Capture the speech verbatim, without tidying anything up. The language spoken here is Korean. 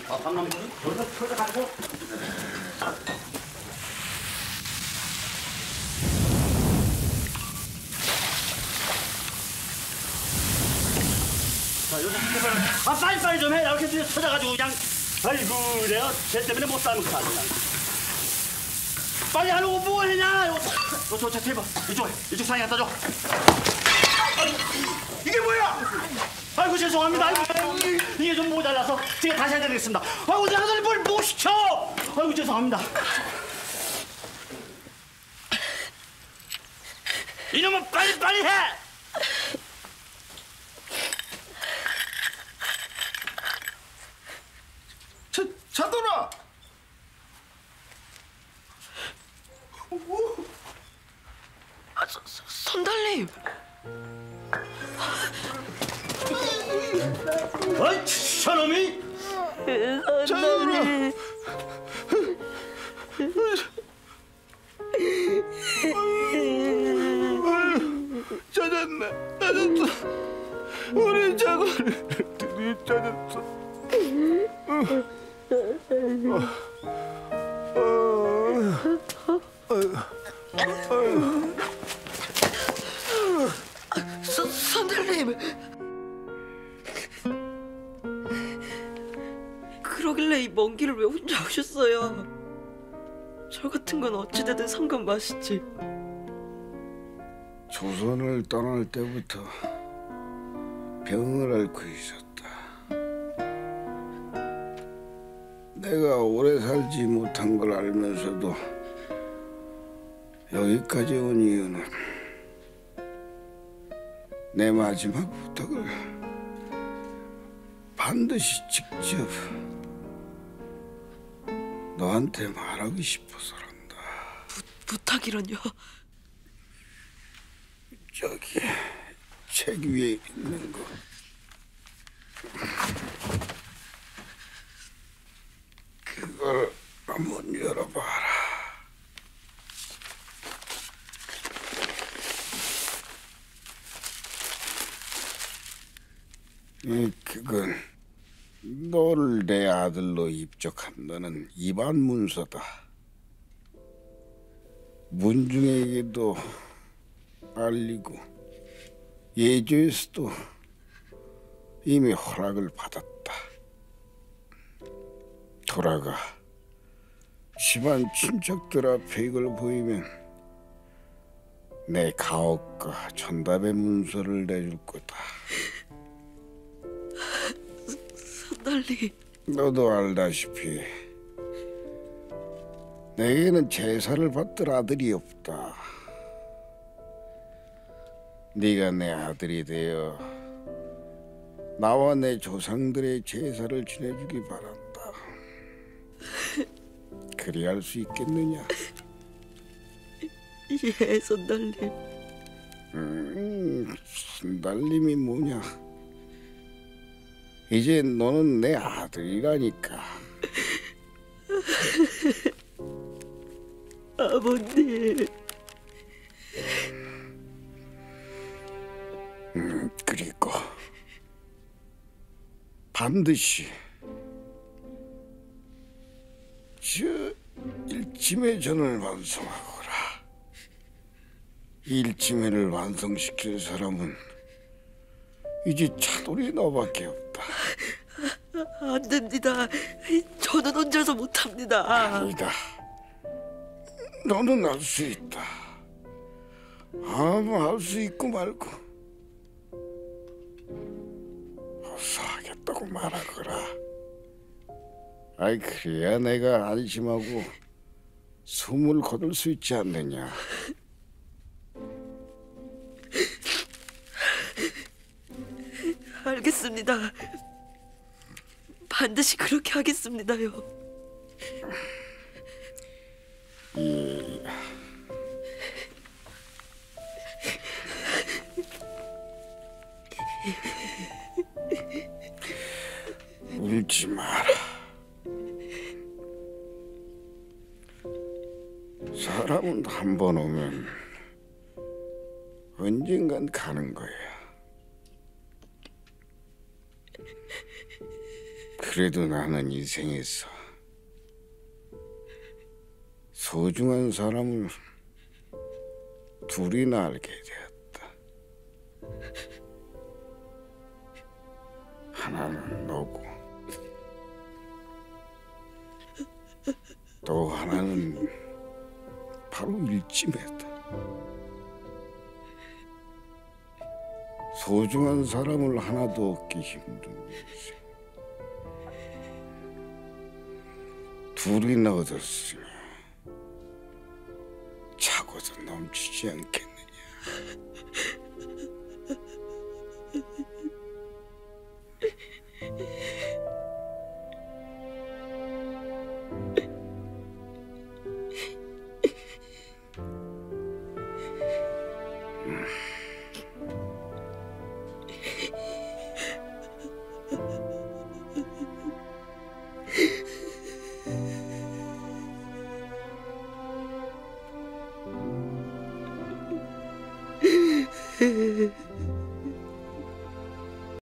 아, 밤나무 여기서 털어가지고. 자, 여기서 아, 빨리빨리 좀 해. 이렇게 찾아가지고 그냥. 아이고, 내가 쟤 때문에 못 사는 거야, 그냥. 빨리 하려고 뭐 하냐? 요, 저, 저, 저 테이블. 이쪽, 이쪽 상에 갖다 줘. 아이고, 이게 뭐야? 아이고, 죄송합니다. 아이고, 이게 좀 모자라서 제가 다시 해드리겠습니다. 아이고, 내가 뭘 못 시켜? 아이고, 죄송합니다. 이놈은 빨리빨리 해! 차, 차돌아! 아, 서, 서, 선달님! 어이, 저놈이! 선달님! 찾았네, 찾았어. 우리 차돌이를 드디어 찾았어. 서, 선달님! 그러길래 이 먼 길을 왜 혼자 오셨어요? 저 같은 건 어찌되든 상관 마시지. 조선을 떠날 때부터 병을 앓고 있었다. 내가 오래 살지 못한 걸 알면서도 여기까지 온 이유는 내 마지막 부탁을 반드시 직접 너한테 말하고 싶어서란다. 부, 부탁이란요? 저기 책 위에 있는 거. 그걸 한번 열어봐라. 이 그건 너를 내 아들로 입적한다는 입안 문서다. 문중에게도 알리고 예조에서도 이미 허락을 받았다. 돌아가 집안 친척들 앞에 이걸 보이면 내 가옥과 전답의 문서를 내줄 거다. 선달님. 너도 알다시피 내게는 제사를 받들 아들이 없다. 네가 내 아들이 되어 나와 내 조상들의 제사를 지내주기 바란다. 그리 할 수 있겠느냐? 예, 선달님. 음, 선달님이 뭐냐? 이제 너는 내 아들이라니까. 아버님. 음, 그리고 반드시 저 일침의 전을 완성하거라. 일침회를 완성시킬 사람은 이제 차돌이 너밖에 없다. 안 됩니다. 저는 혼자서 못합니다. 아니다. 너는 할 수 있다. 아무 할 수 있고 말고 어서 하겠다고 말하거라. 아이 그래야 내가 안심하고 숨을 거둘 수 있지 않느냐. 알겠습니다. 반드시 그렇게 하겠습니다요. 이... 울지 마라. 사람은 한 번 오면 언젠간 가는 거야. 그래도 나는 인생에서 소중한 사람을 둘이나 알게 되었다. 하나는 너고 또 하나는 바로 일찜했다. 소중한 사람을 하나도 얻기 힘든 인생. 둘이나 얻었으면 차고도 넘치지 않겠느냐.